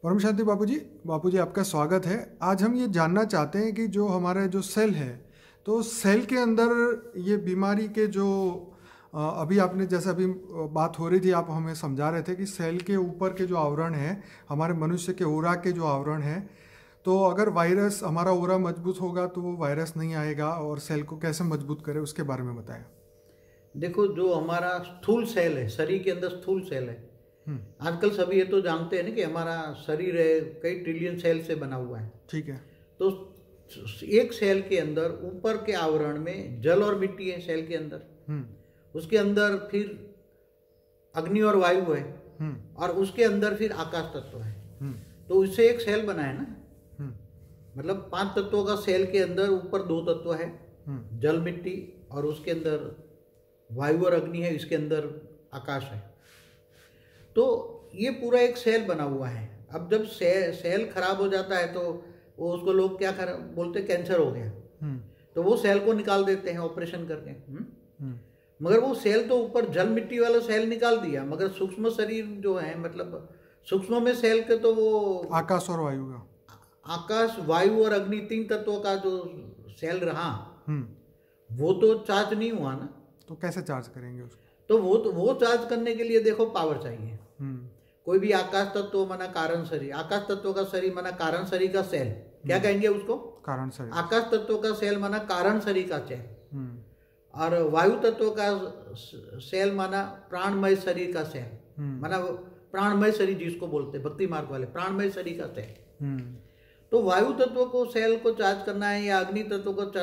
परम शांति बापू जी आपका स्वागत है। आज हम ये जानना चाहते हैं कि जो हमारा जो सेल है, तो सेल के अंदर ये बीमारी के जो अभी आपने जैसे अभी बात हो रही थी, आप हमें समझा रहे थे कि सेल के ऊपर के जो आवरण है, हमारे मनुष्य के ओरा के जो आवरण है, तो अगर वायरस हमारा ओरा मजबूत होगा तो वो वायरस नहीं आएगा, और सेल को कैसे मजबूत करे उसके बारे में बताएं। देखो, जो हमारा स्थूल सेल है, शरीर के अंदर स्थूल सेल है। आजकल सभी ये तो जानते हैं ना कि हमारा शरीर है कई ट्रिलियन सेल से बना हुआ है। ठीक है। तो एक सेल के अंदर ऊपर के आवरण में जल और मिट्टी है सेल के अंदर। उसके अंदर फिर अग्नि और वायु है, और उसके अंदर फिर आकाश तत्व है। तो इससे एक सेल बना है ना। मतलब 5 तत्वों का सेल के अंदर ऊपर 2 तत्व है, जल मिट्टी, और उसके अंदर वायु और अग्नि है, इसके अंदर आकाश है। तो ये पूरा एक सेल बना हुआ है। अब जब सेल खराब हो जाता है तो वो उसको लोग क्या बोलते हैं, कैंसर हो गया। तो वो सेल को निकाल देते हैं ऑपरेशन करके। मगर वो सेल तो ऊपर जल मिट्टी वाला सेल निकाल दिया, मगर सूक्ष्म शरीर जो है, मतलब सूक्ष्म में सेल के तो वो आकाश और वायु का, आकाश वायु और अग्नि 3 तत्वों का जो सेल रहा, वो तो चार्ज नहीं हुआ ना। तो कैसे चार्ज करेंगे उसको? तो वो चार्ज करने के लिए देखो पावर चाहिए। कोई भी आकाश तत्व माना कारण शरीर, आकाश तत्व का शरीर माना कारण शरीर का सेल, क्या कहेंगे उसको? कारण शरीर। आकाश तत्व का सेल माना कारण शरीर का सेल, और वायु तत्व का सेल माना प्राणमय शरीर का सेल, माना प्राणमय शरीर जिसको बोलते हैं भक्ति मार्ग वाले, प्राणमय शरीर का सेल। तो वायु तत्व को सेल को चार्ज करना है, या अग्नि तत्व को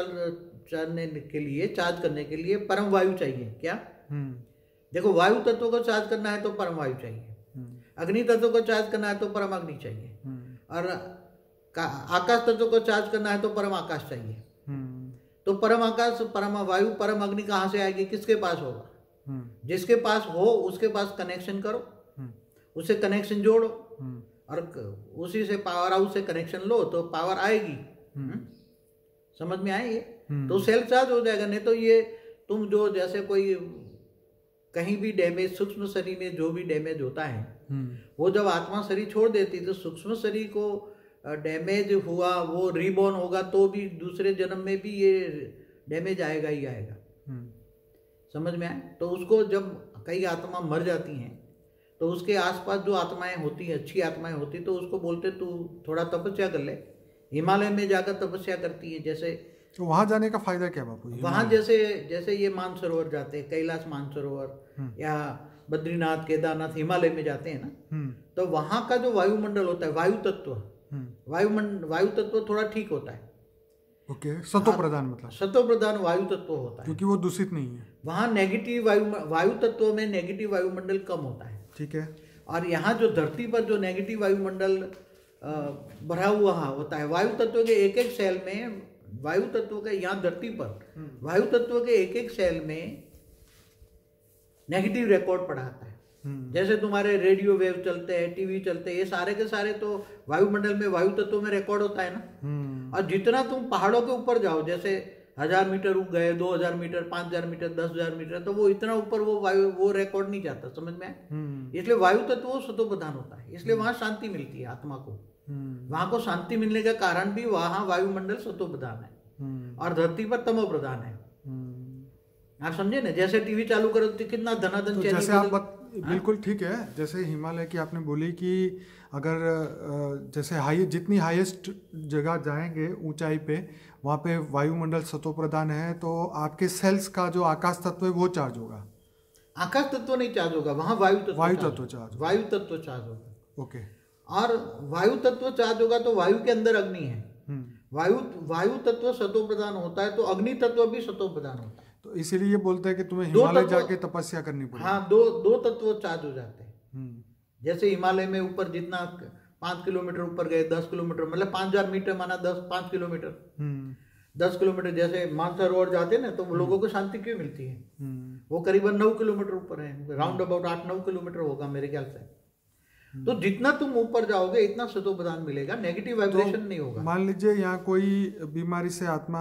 चार्ज करने के लिए परम वायु चाहिए। क्या? देखो, वायु तत्व को चार्ज करना है तो परम वायु चाहिए, अग्नि तत्व को चार्ज करना है तो परम अग्नि चाहिए, और आकाश तत्व को चार्ज करना है तो परम आकाश चाहिए। तो परम आकाश, परम वायु, परम अग्नि कहाँ से आएगी? किसके पास होगा? जिसके पास हो उसके पास कनेक्शन करो, उससे कनेक्शन जोड़ो, और उसी से पावर हाउस से कनेक्शन लो तो पावर आएगी। समझ में आए ये? तो सेल चार्ज हो जाएगा। नहीं तो ये तुम जो जैसे कोई कहीं भी डैमेज, सूक्ष्म शरीर में जो भी डैमेज होता है, वो जब आत्मा शरीर छोड़ देती तो सूक्ष्म शरीर को डैमेज हुआ, वो रीबॉर्न होगा तो भी दूसरे जन्म में भी ये डैमेज आएगा ही आएगा। समझ में आए? तो उसको जब कई आत्मा मर जाती हैं तो उसके आसपास जो आत्माएं होती हैं, अच्छी आत्माएं होती, तो उसको बोलते तू थोड़ा तपस्या कर ले। हिमालय में जाकर तपस्या करती है। जैसे तो वहां जाने का फायदा क्या बापू? वहां जैसे ये मानसरोवर जाते हैं, कैलाश मानसरोवर या बद्रीनाथ, केदारनाथ, हिमालय में जाते हैं ना, तो वहां का जो वायुमंडल होता है, वायु तत्व, वायु तत्व थोड़ा ठीक होता है। ओके, सतो प्रधान, मतलब सतो प्रधान वायु तत्व होता है, क्योंकि वो दूषित नहीं है। वहां नेगेटिव वायु तत्व में नेगेटिव वायुमंडल कम होता है। ठीक है। और यहाँ जो धरती पर जो नेगेटिव वायुमंडल भरा हुआ होता है, वायु तत्व के एक एक सेल में, वायु तत्व के यहाँ धरती पर वायु तत्व के एक एक सेल में नेगेटिव रिकॉर्ड पढ़ाता है। जैसे तुम्हारे रेडियो वेव चलते हैं, टीवी चलते हैं, ये सारे के सारे तो वायुमंडल में वायु तत्व में रिकॉर्ड होता है ना। और जितना तुम पहाड़ों के ऊपर जाओ, जैसे 1000 मीटर ऊपर गए, 2000 मीटर, 5000 मीटर, 10,000 मीटर, तो वो इतना ऊपर वो रिकॉर्ड नहीं जाता। समझ में आए? इसलिए वायु तत्व वो सतो प्रधान होता है, इसलिए वहां शांति मिलती है आत्मा को। वहां को शांति मिलने का कारण भी वहां वायुमंडल सतो प्रधान है, और धरती पर तमो प्रधान है। आप समझे ना? जैसे टीवी चालू करो तो कितना धनाधन तो जैसे आप बिल्कुल ठीक है। जैसे हिमालय की आपने बोली कि अगर जैसे जितनी हाईएस्ट जगह जाएंगे ऊंचाई पे, वहाँ पे वायुमंडल सतो प्रधान है, तो आपके सेल्स का जो आकाश तत्व है वो चार्ज होगा। आकाश तत्व नहीं चार्ज होगा, वहाँ वायु तत्व चार्ज होगा। ओके। और वायु तत्व चार्ज होगा तो वायु के अंदर अग्नि है। वायु तत्व सतो प्रधान होता है, तो अग्नि तत्व भी सतो प्रधान होता है। तो इसीलिए बोलते हैं कि तुम्हें हिमालय जाके तपस्या करनी पड़ेगी। हाँ, दो तत्व चार्ज हो जाते हैं। जैसे हिमालय में ऊपर जितना 5 किलोमीटर ऊपर गए, 10 किलोमीटर, मतलब 5000 मीटर माना 5 किलोमीटर, 10 किलोमीटर, जैसे मानसरोवर जाते हैं ना, तो लोगों को शांति क्यों मिलती है? वो करीबन 9 किलोमीटर ऊपर है, राउंड अबाउट 8-9 किलोमीटर होगा मेरे ख्याल से। तो जितना तुम ऊपर जाओगे इतना सतोप्रधान मिलेगा, नेगेटिव वाइब्रेशन नहीं होगा। मान लीजिए यहाँ कोई बीमारी से आत्मा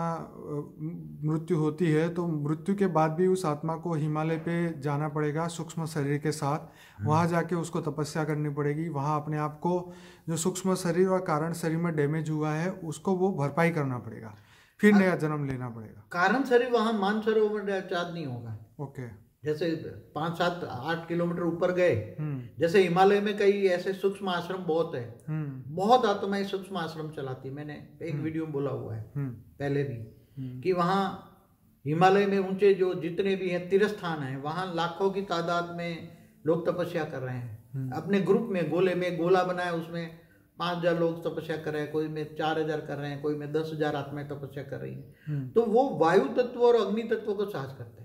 मृत्यु होती है, तो मृत्यु के बाद भी उस आत्मा को हिमालय पे जाना पड़ेगा सूक्ष्म शरीर के साथ, वहाँ जाके उसको तपस्या करनी पड़ेगी, वहाँ अपने आप को जो सूक्ष्म शरीर और कारण शरीर में डैमेज हुआ है उसको वो भरपाई करना पड़ेगा, फिर नया जन्म लेना पड़ेगा। कारण शरीर वहाँ मानसरोवर में चार्ज नहीं होगा। ओके। जैसे 5, 7, 8 किलोमीटर ऊपर गए, जैसे हिमालय में कई ऐसे सूक्ष्म आश्रम बहुत है, बहुत आत्माएं सूक्ष्म आश्रम चलाती, मैंने एक वीडियो में बोला हुआ है पहले भी, कि वहाँ हिमालय में ऊंचे जो जितने भी हैं तीर्थस्थान हैं, वहाँ लाखों की तादाद में लोग तपस्या कर रहे हैं। अपने ग्रुप में गोले में गोला बनाया, उसमें 5,000 लोग तपस्या कर रहे हैं, कोई में 4,000 कर रहे हैं, कोई में 10,000 आत्माएं तपस्या कर रही हैं। तो वो वायु तत्व और अग्नि तत्व को चार्ज करते हैं।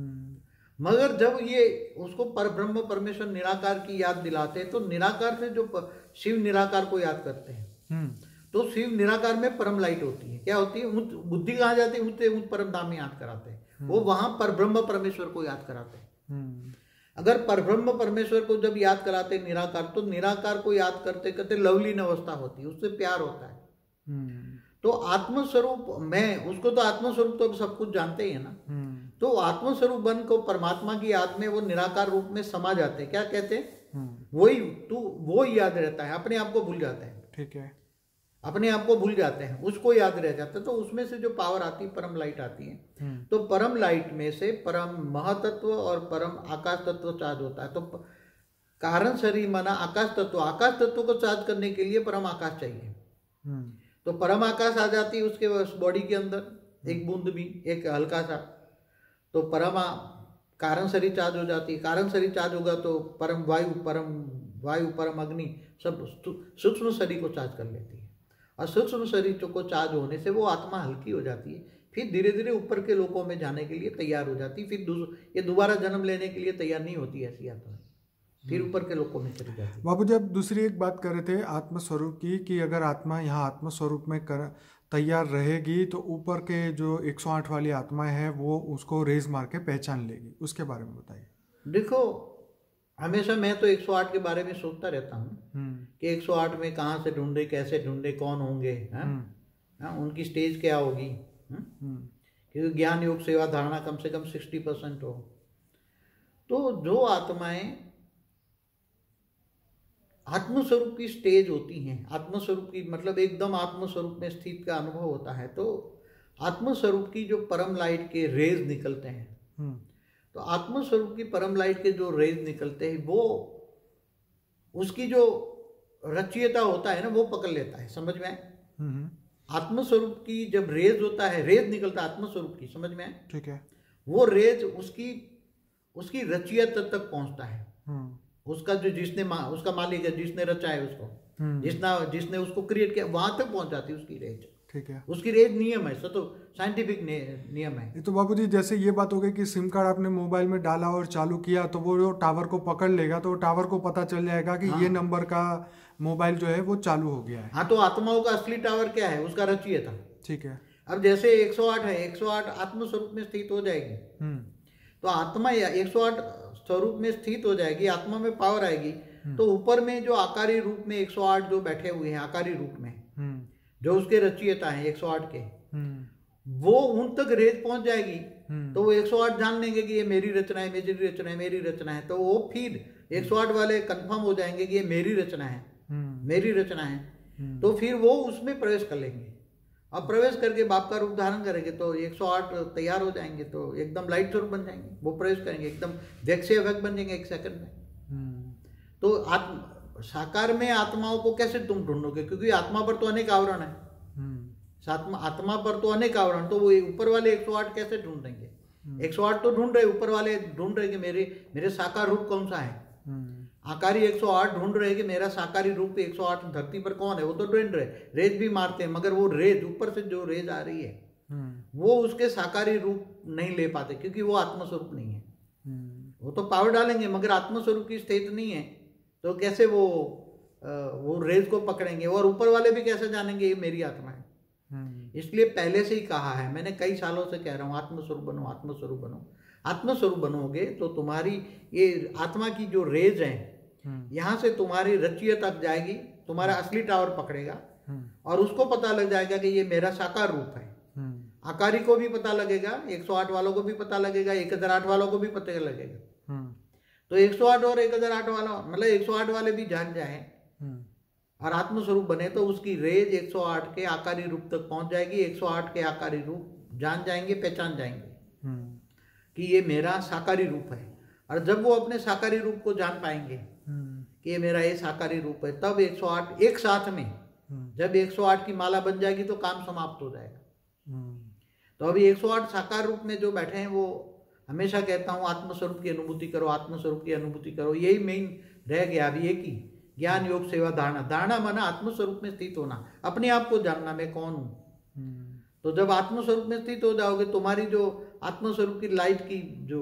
मगर जब ये उसको परब्रह्म परमेश्वर निराकार की याद दिलाते हैं, तो निराकार से जो शिव निराकार को याद करते हैं, तो शिव निराकार में परम लाइट होती है। क्या होती है? बुद्धि कहाँ जाती है? उठते परम धाम में याद कराते हैं, वो वहां परब्रह्म परमेश्वर को याद कराते हैं। अगर परब्रह्म परमेश्वर को जब याद कराते निराकार, तो निराकार को याद करते करते लवलीन अवस्था होती है, उससे प्यार होता है। तो आत्मस्वरूप में उसको, तो आत्मस्वरूप तो सब कुछ जानते ही है ना, तो आत्मस्वरूप बन को परमात्मा की याद में वो निराकार रूप में समा जाते हैं। क्या कहते हैं? वही तू, वो याद रहता है, अपने आप को भूल जाता है। ठीक है, अपने आप को भूल जाते हैं, उसको याद रह जाता है। तो उसमें से जो पावर आती है, परम लाइट आती है। तो परम लाइट में से परम महातत्व और परम आकाश तत्व चार्ज होता है। तो कारण शरीर माना आकाश तत्व, आकाश तत्व को चार्ज करने के लिए परम आकाश चाहिए। तो परम आकाश आ जाती है उसके बॉडी के अंदर, एक बूंद भी, एक हल्का सा, तो परम कारण शरीर चार्ज हो जाती है। कारण शरीर चार्ज होगा तो परम वायु परम अग्नि सब सूक्ष्म शरीर को चार्ज कर लेती है। और सूक्ष्म शरीर को चार्ज होने से वो आत्मा हल्की हो जाती है, फिर धीरे धीरे ऊपर के लोकों में जाने के लिए तैयार हो जाती है। फिर ये दोबारा जन्म लेने के लिए तैयार नहीं होती ऐसी आत्मा, फिर ऊपर के लोकों में चली जाती है। बाबूजी, आप दूसरी एक बात कर रहे थे आत्मस्वरूप की, कि अगर आत्मा यहाँ आत्मस्वरूप में तैयार रहेगी तो ऊपर के जो 108 वाली आत्माएं हैं वो उसको रेज मार के पहचान लेगी, उसके बारे में बताइए। देखो, हमेशा मैं तो 108 के बारे में सोचता रहता हूँ कि 108 में कहाँ से ढूंढे, कैसे ढूंढे, कौन होंगे, उनकी स्टेज क्या होगी, क्योंकि ज्ञान योग सेवा धारणा कम से कम 60% हो। तो जो आत्माएं आत्मस्वरूप की स्टेज होती हैं, आत्मस्वरूप की मतलब एकदम आत्मस्वरूप में स्थित का अनुभव होता है, तो आत्मस्वरूप की जो परम लाइट के रेज निकलते हैं, तो आत्मस्वरूप की परम लाइट के जो रेज निकलते हैं, वो उसकी जो रचयिता होता है ना, वो पकड़ लेता है। समझ में आए? आत्मस्वरूप की जब रेज होता है, रेज निकलता है आत्मस्वरूप की, समझ में आए? ठीक है। वो रेज उसकी रचयिता तक पहुंचता है। उसका जो उसका मालिक है, जिसने रचा है उसको, जिसने उसको क्रिएट किया, वहां तक पहुंच जाती है उसकी रेज। ठीक है, उसकी रेज नियम है, तो साइंटिफिक नियम है। तो बाबूजी, जैसे ये बात हो गई कि सिम कार्ड आपने मोबाइल में डाला और चालू किया, तो वो टावर को पकड़ लेगा, तो टावर को पता चल जाएगा कि ये नंबर का मोबाइल जो है वो चालू हो गया है। हाँ, तो आत्माओं का असली टावर क्या है? उसका रचयिता। ठीक है। अब जैसे 108 है, 108 आत्मस्वरूप में स्थित हो जाएगी, तो आत्मा 108 स्वरूप में स्थित हो जाएगी, आत्मा में पावर आएगी, तो ऊपर में जो आकारी रूप में 108 जो बैठे हुए हैं आकारी रूप में, जो उसके रचयिता हैं 108 के, वो उन तक रेज पहुंच जाएगी। तो वो 108 जान लेंगे कि ये मेरी रचना है, मेरी रचना है, मेरी रचना है। तो वो फिर 108 वाले कंफर्म हो जाएंगे कि ये मेरी रचना है, मेरी रचना है। तो फिर वो उसमें प्रवेश कर लेंगे, अब प्रवेश करके बाप का रूप धारण करेंगे, तो 108 तैयार हो जाएंगे, तो एकदम लाइट स्वरूप बन जाएंगे। वो प्रवेश करेंगे, एकदम व्यक्त से अव्यक्त बन जाएंगे 1 सेकंड में। तो साकार में आत्माओं को कैसे तुम ढूंढोगे? क्योंकि आत्मा पर तो अनेक आवरण है, आत्मा पर तो अनेक आवरण, तो वो ऊपर वाले 108 कैसे ढूंढेंगे? 108 तो ढूंढ रहे, ऊपर वाले ढूंढ रहे कि मेरे साकार रूप कौन सा है। आकारी 108 ढूंढ रहे कि मेरा साकारी रूप 108 धरती पर कौन है, वो तो ढूंढ रहे, रेज भी मारते हैं, मगर वो रेज ऊपर से जो रेज आ रही है वो उसके साकारी रूप नहीं ले पाते, क्योंकि वो आत्मस्वरूप नहीं है। वो तो पावर डालेंगे मगर आत्मस्वरूप की स्थिति नहीं है, तो कैसे वो रेज को पकड़ेंगे? और ऊपर वाले भी कैसे जानेंगे ये मेरी आत्मा है? इसलिए पहले से ही कहा है, मैंने कई सालों से कह रहा हूँ, आत्मस्वरूप बनो, आत्मस्वरूप बनो। आत्मस्वरूप बनोगे तो तुम्हारी ये आत्मा की जो रेज है, यहाँ से तुम्हारी रचिय तक जाएगी, तुम्हारा असली टावर पकड़ेगा और उसको पता लग जाएगा कि ये मेरा साकार रूप है। आकारी को भी पता लगेगा, 108 वालों को भी पता लगेगा, 1008 वालों को भी पता लगेगा। तो 108 और 1008 वाला मतलब 108 वाले भी जान जाए और आत्मस्वरूप बने तो उसकी रेज 108 के आकारी रूप तक पहुंच जाएगी। 108 के आकारी रूप जान जाएंगे, पहचान जाएंगे कि ये मेरा साकारी रूप है। और जब वो अपने साकारी रूप को जान पाएंगे कि ये मेरा ये साकारी रूप है, तब 108 एक साथ में जब 108 की माला बन जाएगी तो काम समाप्त हो जाएगा। तो अभी 108 साकार रूप में जो बैठे हैं वो हमेशा कहता हूँ आत्मस्वरूप की अनुभूति करो, आत्मस्वरूप की अनुभूति करो। यही मेन रह गया अभी एक ही, ज्ञान योग सेवा धारणा। धारणा माना आत्मस्वरूप में स्थित होना, अपने आप को जानना मैं कौन हूँ। तो जब आत्मस्वरूप में स्थित हो जाओगे, तुम्हारी जो आत्मस्वरूप की लाइट की जो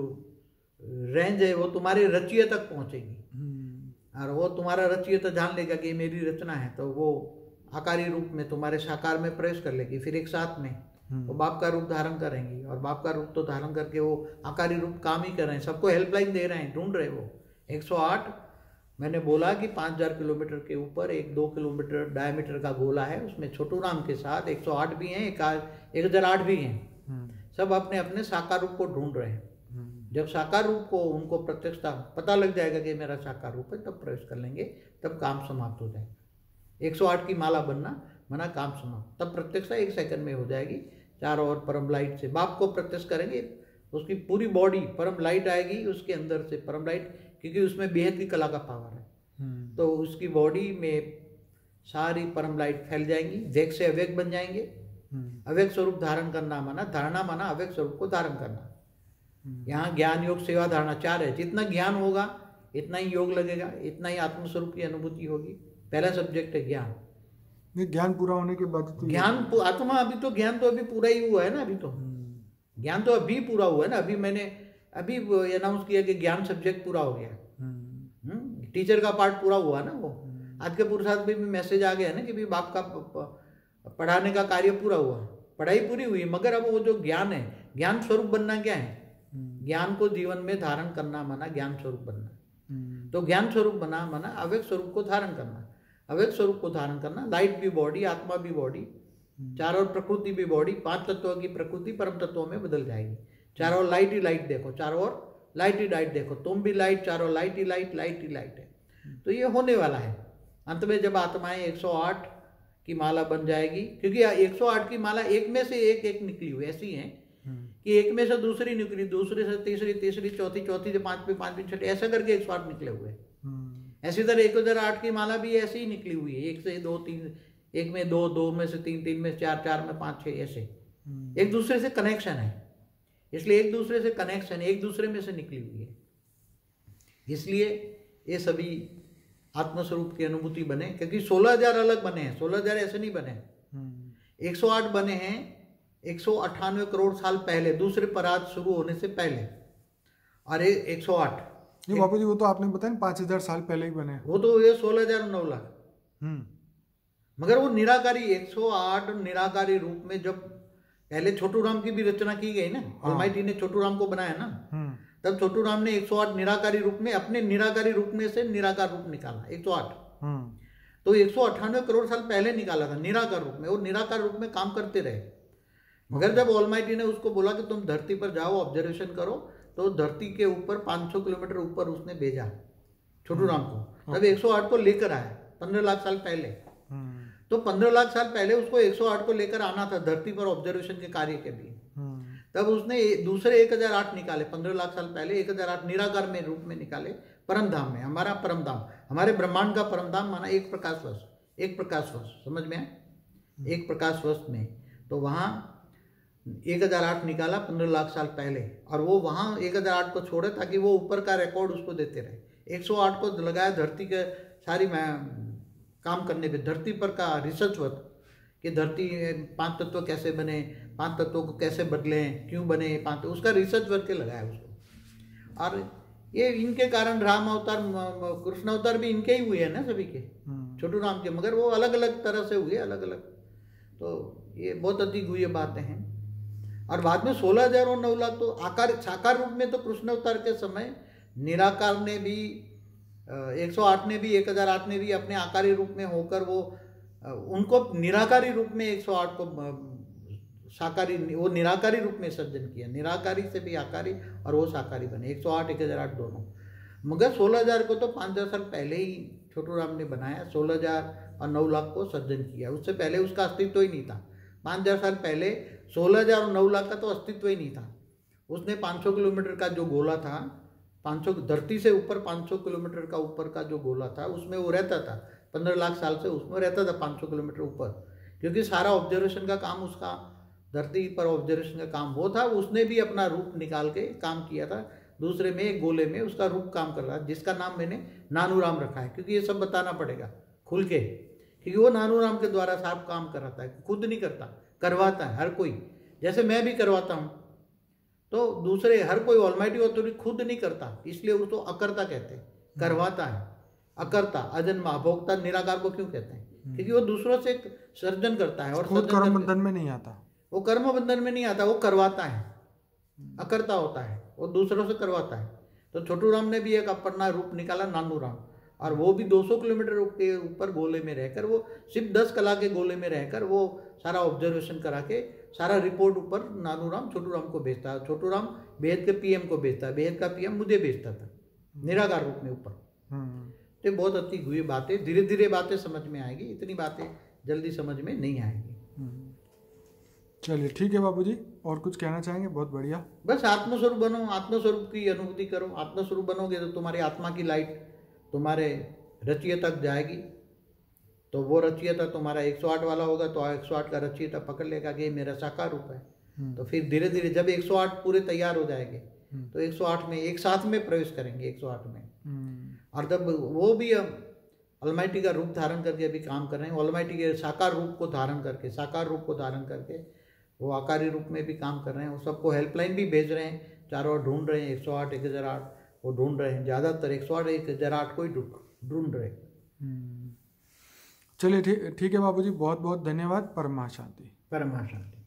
रेंज है वो तुम्हारे रचिय तक पहुंचेगी और वो तुम्हारा रचिय तो जान लेगा कि मेरी रचना है, तो वो आकारी रूप में तुम्हारे साकार में प्रवेश कर लेगी। फिर एक साथ में वो बाप का रूप धारण करेंगी और बाप का रूप तो धारण करके वो आकारी रूप काम ही कर रहे हैं, सबको हेल्पलाइन दे रहे हैं, ढूंढ रहे वो 108। मैंने बोला कि 5000 किलोमीटर के ऊपर एक 2 किलोमीटर डायमीटर का गोला है, उसमें छोटू राम के साथ 108 भी हैं, 1008 भी हैं। सब अपने अपने साकार रूप को ढूंढ रहे हैं। जब साकार रूप को उनको प्रत्यक्षता पता लग जाएगा कि मेरा साकार रूप है, तब प्रवेश कर लेंगे, तब काम समाप्त हो जाएगा। 108 की माला बनना मना काम समाप्त, तब प्रत्यक्षता 1 सेकंड में हो जाएगी। चारों ओर परम लाइट से बाप को प्रत्यक्ष करेंगे, उसकी पूरी बॉडी परम लाइट आएगी, उसके अंदर से परम लाइट, क्योंकि उसमें बेहद की कला का पावर है। तो उसकी बॉडी में सारी परम लाइट फैल जाएंगी, वेग से अवेग बन जाएंगे। अवेग स्वरूप धारण करना माना, धारणा माना अवेग स्वरूप को धारण करना। यहाँ ज्ञान योग सेवा धारणा 4 है। जितना ज्ञान होगा इतना ही योग लगेगा, इतना ही आत्मस्वरूप की अनुभूति होगी। पहला सब्जेक्ट है ज्ञान। ज्ञान पूरा होने के बाद तो ज्ञान आत्मा अभी तो ज्ञान तो अभी पूरा ही हुआ है ना, अभी तो ज्ञान तो अभी पूरा हुआ है ना। अभी मैंने अभी अनाउंस किया कि ज्ञान सब्जेक्ट पूरा हो गया, टीचर का पार्ट पूरा हुआ ना। वो आज के पुरुषार्थ में भी मैसेज आ गया ना कि भी बाप का पढ़ाने का कार्य पूरा हुआ, पढ़ाई पूरी हुई, मगर अब वो जो ज्ञान है, ज्ञान स्वरूप बनना क्या है? ज्ञान को जीवन में धारण करना माना ज्ञान स्वरूप बनना। तो ज्ञान स्वरूप बना माना अवेग स्वरूप को धारण करना। अवेग स्वरूप को धारण करना, लाइट भी बॉडी, आत्मा भी बॉडी, चारों ओर प्रकृति भी बॉडी, 5 तत्वों की प्रकृति परम तत्वों में बदल जाएगी। चारों ओर लाइट ही लाइट देखो, चारों ओर लाइट ही लाइट देखो, तुम भी लाइट, चारों लाइट ही लाइट, लाइट ही लाइट है। तो ये होने वाला है। अंत में जब आत्माएं 108 की माला बन जाएगी, क्योंकि 108 की माला एक में से एक निकली हुई ऐसी है कि एक में से दूसरी निकली, दूसरे से तीसरी, तीसरी चौथी, चौथी से पांचवी, पांचवी छठी, ऐसा करके 108 निकले हुए। ऐसी तरह 1008 की माला भी ऐसी ही निकली हुई है, 1 से 2 3, 1 में 2, 2 में से 3, 3 में से 4, 4 में 5, 6 ऐसे एक दूसरे से कनेक्शन है। इसलिए एक दूसरे से कनेक्शन, एक दूसरे में से निकली हुई है। इसलिए ये सभी आत्मस्वरूप की अनुभूति बने, क्योंकि 16,000 अलग बने हैं, 16,000 ऐसे नहीं बने। 108 बने हैं 198 करोड़ साल पहले, दूसरे पराग शुरू होने से पहले। और 108 ये बापू जी वो तो आपने बताया 5000 साल पहले ही बने, वो तो ये 16,000 और 9 लाख। मगर वो निराकारी 108 निराकारी रूप में जब पहले छोटू राम की भी रचना की गई ना, ऑलमाइटी ने छोटू राम को बनाया ना, तब छोटू राम ने 108 निराकारी रूप में अपने निराकारी रूप में से निराकार रूप निकाला 108। तो 198 करोड़ साल पहले निकाला था निराकार रूप में, और निराकार रूप में काम करते रहे। मगर जब ऑलमाइटी ने उसको बोला कि तुम धरती पर जाओ, ऑब्जर्वेशन करो, तो धरती के ऊपर 500 किलोमीटर ऊपर उसने भेजा छोटू राम को। तब 108 को लेकर आया 15 लाख साल पहले। तो 15 लाख साल पहले उसको 108 को लेकर आना था धरती पर ऑब्जर्वेशन के कार्य के लिए। तब उसने दूसरे 1008 निकाले 15 लाख साल पहले, 1008 निराकार में रूप में निकाले परम धाम में। हमारा परम धाम, हमारे ब्रह्मांड का परम धाम माना एक प्रकाश वर्ष, एक प्रकाश वर्ष, समझ में आए? एक प्रकाश वर्ष में तो वहाँ 1008 निकाला 15 लाख साल पहले, और वो वहाँ 1008 को छोड़े ताकि वो ऊपर का रिकॉर्ड उसको देते रहे। 108 को लगाया धरती के सारी काम करने पे, धरती पर का रिसर्च वर्क कि धरती 5 तत्व कैसे बने, 5 तत्वों को कैसे बदलें, क्यों बने 5, उसका रिसर्च वर्क के लगाया उसको। और ये इनके कारण राम अवतार, कृष्ण अवतार भी इनके ही हुए हैं ना सभी के, छोटू राम के, मगर वो अलग अलग तरह से हुए, अलग अलग। तो ये बहुत अधिक हुई बातें हैं। और बाद में 16,000 और 9 लाख तो आकार साकार रूप में तो कृष्ण अवतार के समय निराकार ने भी 108 ने भी 1008 ने भी अपने आकारी रूप में होकर वो उनको निराकारी रूप में 108 को साकारी, वो निराकारी रूप में सर्जन किया, निराकारी से भी आकारी और वो साकारी बने 108 1008 दोनों। मगर 16,000 को तो 5,000 साल पहले ही छोटू राम ने बनाया, 16,000 और 9 लाख को सर्जन किया। उससे पहले उसका अस्तित्व ही नहीं था। 5,000 साल पहले 16,000 और 9 लाख का तो अस्तित्व ही नहीं था। उसने 500 किलोमीटर का जो गोला था, 500 धरती से ऊपर 500 किलोमीटर का ऊपर का जो गोला था उसमें वो रहता था। 15 लाख साल से उसमें रहता था 500 किलोमीटर ऊपर, क्योंकि सारा ऑब्जर्वेशन का काम उसका, धरती पर ऑब्जर्वेशन का काम वो था। उसने भी अपना रूप निकाल के काम किया था। दूसरे में एक गोले में उसका रूप काम कर रहा है, जिसका नाम मैंने नानूराम रखा है, क्योंकि ये सब बताना पड़ेगा खुल के, क्योंकि वो नानूराम के द्वारा साफ काम कराता है, खुद नहीं करता, करवाता है हर कोई। जैसे मैं भी करवाता हूँ, तो दूसरे हर कोई ऑलमाइटी ऑथोरिटी खुद नहीं करता, इसलिए उसको अकर्ता कहते हैं, करवाता है। अकर्ता, अजन्मा, अभोक्ता, निराकार को क्यों कहते हैं? क्योंकि वो दूसरों से सर्जन करता है और खुद कर्म बंधन में नहीं आता, वो कर्म बंधन में नहीं आता, वो करवाता है, अकर्ता होता है, वो दूसरों से करवाता है। तो छोटू राम ने भी एक अपना रूप निकाला नानूराम, और वो भी 200 किलोमीटर के ऊपर गोले में रहकर, वो सिर्फ 10 कला के गोले में रहकर वो सारा ऑब्जर्वेशन करा के सारा रिपोर्ट ऊपर नानूराम छोटू राम को भेजता है। छोटू राम बेहद के पीएम को भेजता है, बेहद का पीएम मुझे भेजता था निराकार रूप में ऊपर। तो बहुत अच्छी हुई बातें, धीरे धीरे बातें समझ में आएगी, इतनी बातें जल्दी समझ में नहीं आएगी। चलिए ठीक है बाबूजी, और कुछ कहना चाहेंगे? बहुत बढ़िया। बस आत्मस्वरूप बनो, आत्मस्वरूप की अनुभूति करो। आत्मस्वरूप बनोगे तो तुम्हारी आत्मा की लाइट तुम्हारे रचयिता तक जाएगी, तो वो रचयिता तुम्हारा 108 वाला होगा, तो 108 का रचयिता पकड़ लेगा कि ये मेरा साकार रूप है। तो फिर धीरे धीरे जब 108 पूरे तैयार हो जाएंगे तो 108 में एक साथ में प्रवेश करेंगे 108 में। और जब वो भी ऑलमाइटी का रूप धारण करके अभी काम कर रहे हैं, ऑलमाइटी के साकार रूप को धारण करके, साकार रूप को धारण करके वो आकारी रूप में भी काम कर रहे हैं। वो सबको हेल्पलाइन भी भेज रहे हैं, चारों ओर ढूंढ रहे हैं, 108 1008 वो ढूंढ रहे हैं, ज़्यादातर 108 1008 को ही ढूंढ रहे हैं। चलिए ठीक है बाबूजी, बहुत बहुत धन्यवाद। परम शांति। परम शांति।